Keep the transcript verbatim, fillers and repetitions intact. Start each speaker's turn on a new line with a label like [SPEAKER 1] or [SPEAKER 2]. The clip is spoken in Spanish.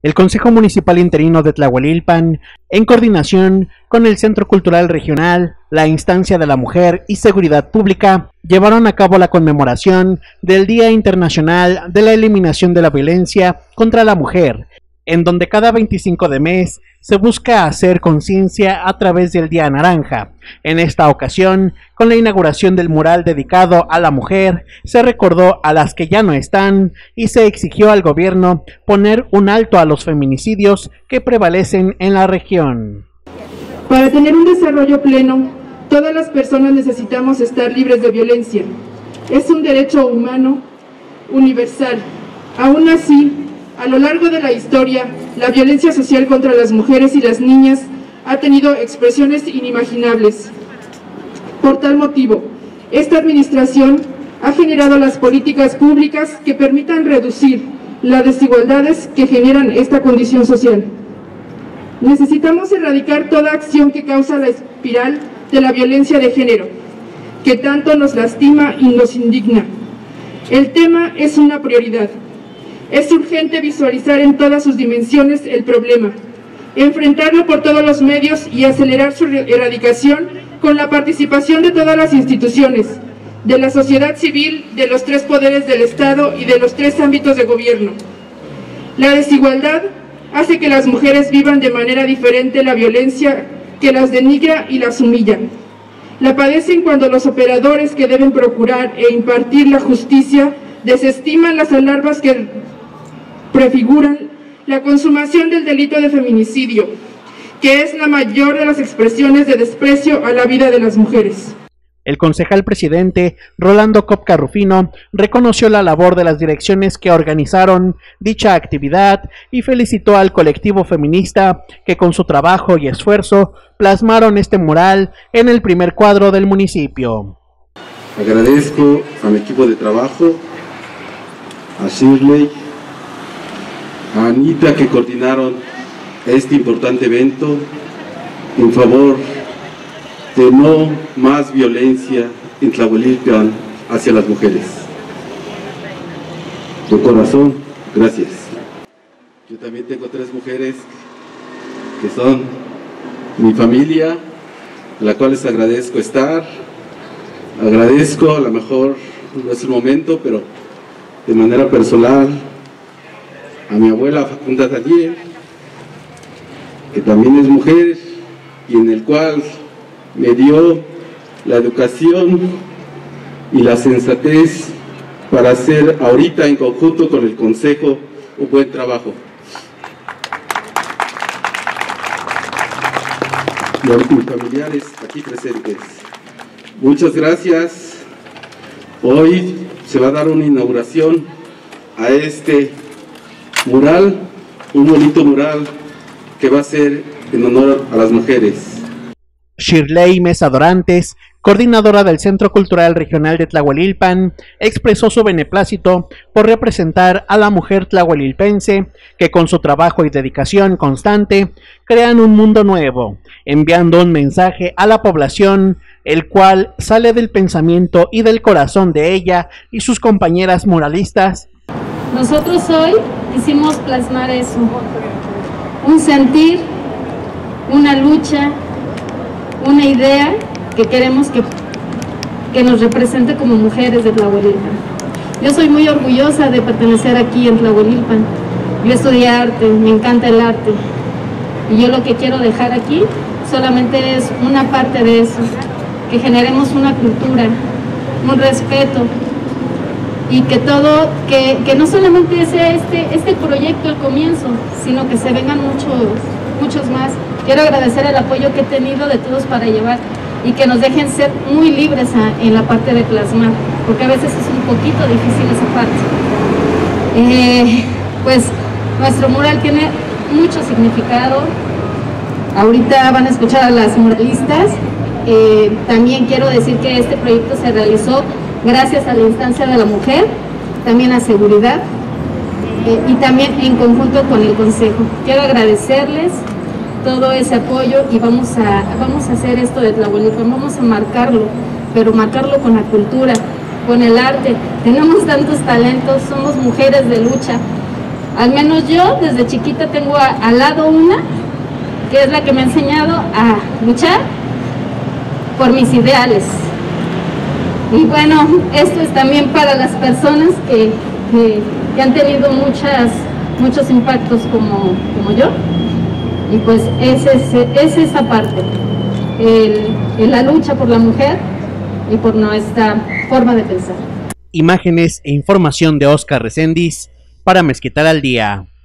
[SPEAKER 1] El Consejo Municipal Interino de Tlahuelilpan, en coordinación con el Centro Cultural Regional, la Instancia de la Mujer y Seguridad Pública, llevaron a cabo la conmemoración del Día Internacional de la Eliminación de la Violencia contra la Mujer, en donde cada veinticinco de mes se busca hacer conciencia a través del Día Naranja. En esta ocasión, con la inauguración del mural dedicado a la mujer, se recordó a las que ya no están y se exigió al gobierno poner un alto a los feminicidios que prevalecen en la región.
[SPEAKER 2] Para tener un desarrollo pleno, todas las personas necesitamos estar libres de violencia. Es un derecho humano universal. Aún así, a lo largo de la historia, la violencia social contra las mujeres y las niñas ha tenido expresiones inimaginables. Por tal motivo, esta administración ha generado las políticas públicas que permitan reducir las desigualdades que generan esta condición social. Necesitamos erradicar toda acción que causa la espiral de la violencia de género, que tanto nos lastima y nos indigna. El tema es una prioridad. Es urgente visualizar en todas sus dimensiones el problema, enfrentarlo por todos los medios y acelerar su erradicación con la participación de todas las instituciones, de la sociedad civil, de los tres poderes del Estado y de los tres ámbitos de gobierno. La desigualdad hace que las mujeres vivan de manera diferente la violencia que las denigra y las humilla. La padecen cuando los operadores que deben procurar e impartir la justicia desestiman las alarmas que prefiguran la consumación del delito de feminicidio, que es la mayor de las expresiones de desprecio a la vida de las mujeres.
[SPEAKER 1] El concejal presidente Rolando Copca Rufino reconoció la labor de las direcciones que organizaron dicha actividad y felicitó al colectivo feminista que con su trabajo y esfuerzo plasmaron este mural en el primer cuadro del municipio.
[SPEAKER 3] Agradezco a mi equipo de trabajo, a Shirley, a Anita, que coordinaron este importante evento en favor de no más violencia en Tlahuelilpan hacia las mujeres. De corazón, gracias. Yo también tengo tres mujeres que son mi familia, a la cual les agradezco estar. Agradezco, a lo mejor no es el momento, pero de manera personal, a mi abuela Facunda Daniel, que también es mujer y en el cual me dio la educación y la sensatez para hacer ahorita en conjunto con el Consejo un buen trabajo. Y a mis familiares aquí presentes, muchas gracias. Hoy se va a dar una inauguración a este mural, un bonito mural que va a ser en honor a las mujeres.
[SPEAKER 1] Shirley Mesa Dorantes, coordinadora del Centro Cultural Regional de Tlahuelilpan, expresó su beneplácito por representar a la mujer tlahuelilpense que con su trabajo y dedicación constante crean un mundo nuevo, enviando un mensaje a la población, el cual sale del pensamiento y del corazón de ella y sus compañeras muralistas.
[SPEAKER 4] Nosotros hoy quisimos plasmar eso, un sentir, una lucha, una idea que queremos que, que nos represente como mujeres de Tlahuelilpan. Yo soy muy orgullosa de pertenecer aquí en Tlahuelilpan. Yo estudié arte, me encanta el arte. Y yo lo que quiero dejar aquí solamente es una parte de eso, que generemos una cultura, un respeto, y que todo, que, que no solamente sea este, este proyecto el comienzo, sino que se vengan muchos, muchos más. Quiero agradecer el apoyo que he tenido de todos para llevar y que nos dejen ser muy libres a, en la parte de plasmar, porque a veces es un poquito difícil esa parte. Eh, pues nuestro mural tiene mucho significado. Ahorita van a escuchar a las muralistas. Eh, también quiero decir que este proyecto se realizó gracias a la instancia de la mujer, también a seguridad eh, y también en conjunto con el Consejo. Quiero agradecerles todo ese apoyo y vamos a, vamos a hacer esto de Tlahuelilpan, vamos a marcarlo, pero marcarlo con la cultura, con el arte. Tenemos tantos talentos, somos mujeres de lucha Al menos yo desde chiquita tengo a, al lado una, que es la que me ha enseñado a luchar por mis ideales. Y bueno, esto es también para las personas que, que, que han tenido muchas, muchos impactos como, como yo. Y pues es, es, es esa parte, el, el, la lucha por la mujer y por nuestra forma de pensar.
[SPEAKER 1] Imágenes e información de Oscar Reséndiz para Mezquital al Día.